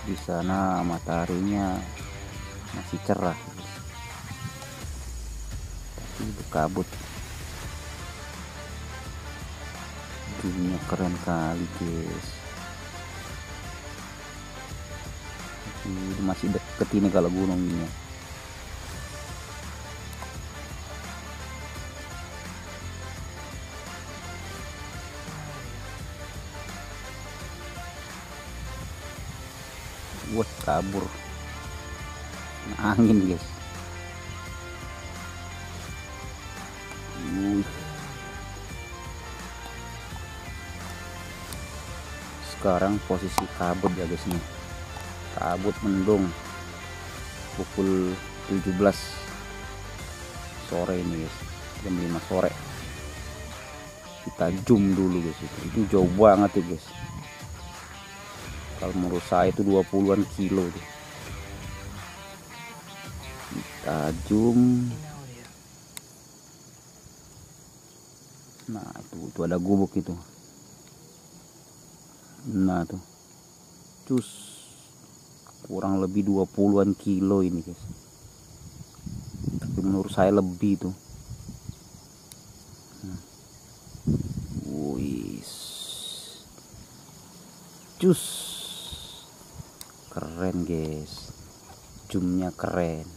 Di sana mataharinya masih cerah, tapi berkabut. Zoomnya keren kali guys. Masih deket ini kalau gunung ini. Buat kabur angin guys. Sekarang posisi kabut ya guys nih, kabut mendung pukul 17 sore ini guys, jam 5 sore. Kita zoom dulu guys, itu jauh banget ya guys. Kalau menurut saya itu 20-an kilo tuh. Kita zoom. Nah itu ada gubuk itu. Nah tuh cus, kurang lebih 20-an kilo ini guys, tapi menurut saya lebih tuh. Wis, cus, keren guys, zoomnya keren.